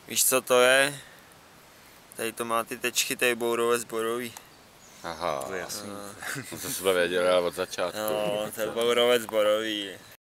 Víš, co to je? Tady to má ty tečky, tady bourovec borový. Aha, to je jasný. No to jsme věděli od začátku. No, to je bourovec borový.